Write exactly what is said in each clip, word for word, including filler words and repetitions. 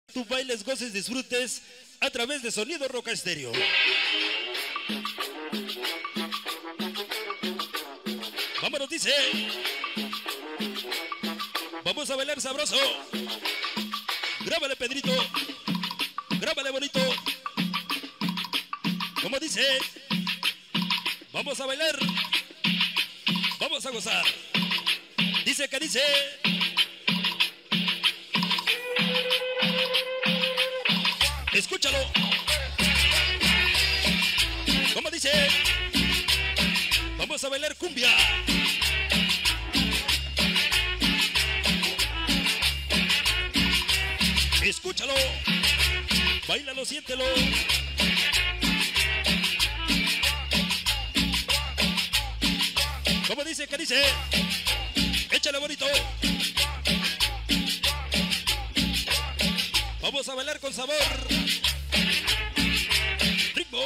Tú bailes, goces, disfrutes a través de Sonido Roca Estéreo. Vámonos, dice. Vamos a bailar sabroso. Grábale, Pedrito. Grábale, bonito. Como dice. Vamos a bailar. Vamos a gozar. Dice que dice. Escúchalo. Como dice. Vamos a bailar cumbia. Escúchalo. Báilalo, siéntelo. Como dice, que dice. Échale, bonito. Vamos a bailar con sabor. Ritmo.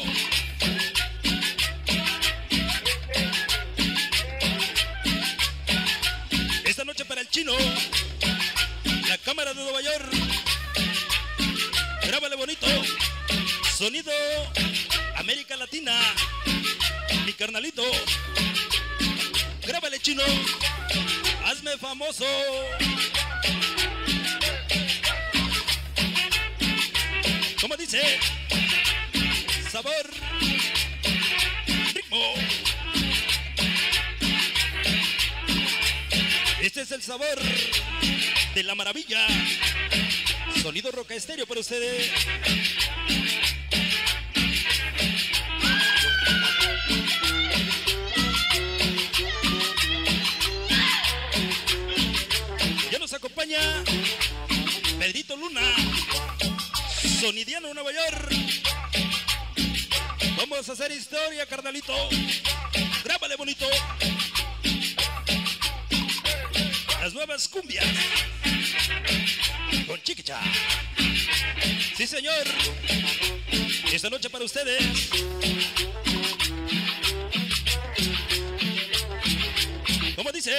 Esta noche para el chino. La cámara de Nueva York. Grábale, bonito. Sonido América Latina. Mi carnalito. Grábale, chino. Hazme famoso. Como dice. Sabor. Ritmo. Este es el sabor de la maravilla. Sonido Roca Estéreo para ustedes. Ya nos acompaña Pedrito Luna, Sonidiano, Nueva York. Vamos a hacer historia, carnalito. Grábale, bonito. Las nuevas cumbias con Chiquicha. Sí, señor. Esta noche para ustedes. Como dice.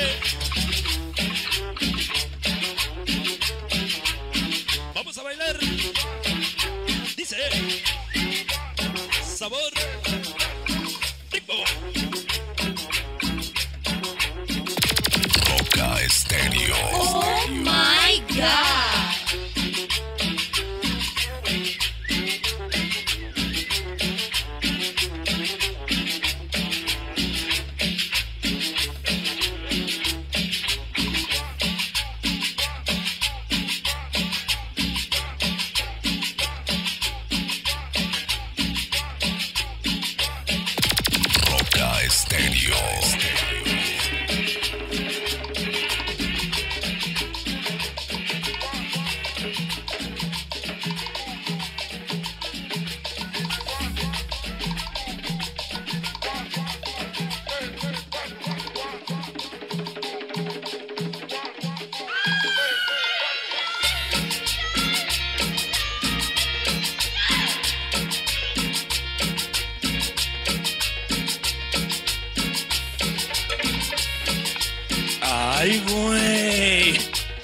Vamos a bailar. Dice. Sabor. Ritmo. Roca Estéreo. Oh my God. Roca Estéreo. Ay, güey.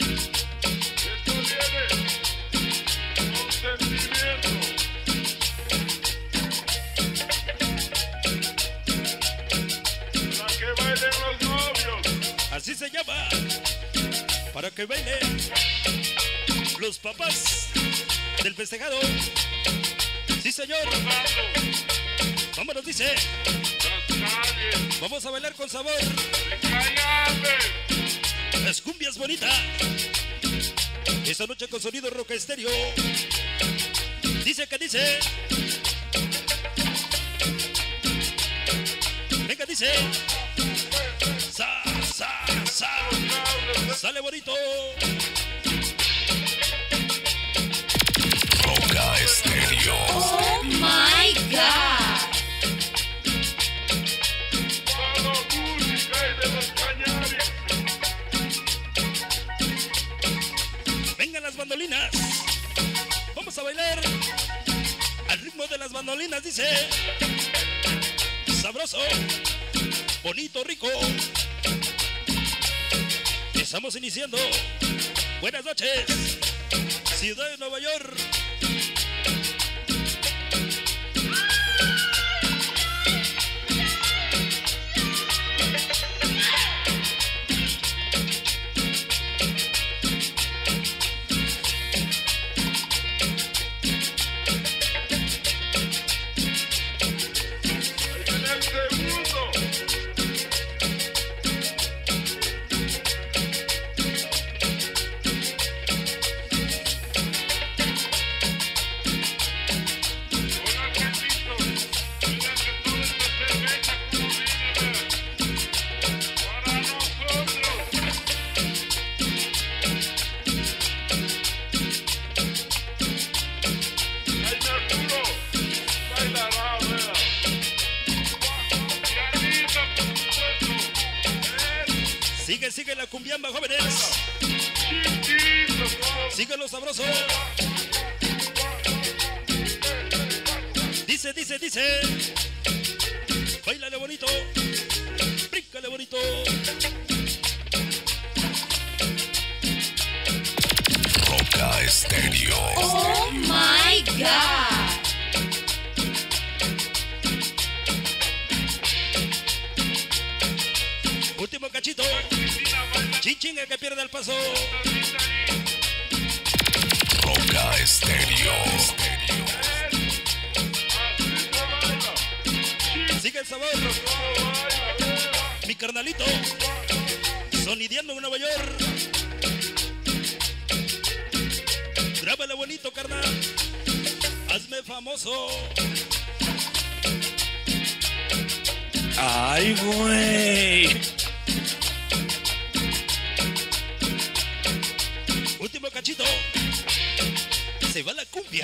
Así se llama. Para que bailen los papás del festejado. Sí, señor. Vámonos, dice. Vamos a bailar con sabor. Las cumbias bonitas. Esta noche con Sonido Roca Estéreo. Dice que dice. Venga, dice. Sa, sa, sa. Sale bonito. Roca Estéreo. Oh my God. Vengan las bandolinas. Vamos a bailar al ritmo de las bandolinas, dice. Sabroso, bonito, rico. Estamos iniciando. Buenas noches. Ciudad de Nueva York. Sigue, sigue la cumbiamba, jóvenes. Sigue lo sabroso. Dice, dice, dice. Báilale bonito. Bríncale bonito. Roca Estéreo. Oh my God. Último cachito. Chinchinga que pierde el paso. Roca Estéreo. Sigue el sabor. Mi carnalito. Sonideando en Nueva York. Grábale bonito, carnal. Hazme famoso. Ay, güey. Último cachito. Se va la cumbia.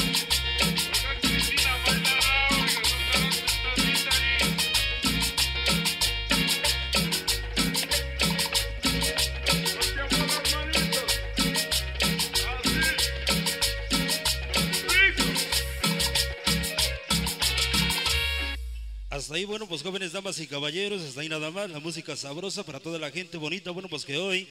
Hasta ahí, bueno, pues jóvenes, damas y caballeros, hasta ahí nada más, la música sabrosa para toda la gente bonita, bueno, pues que hoy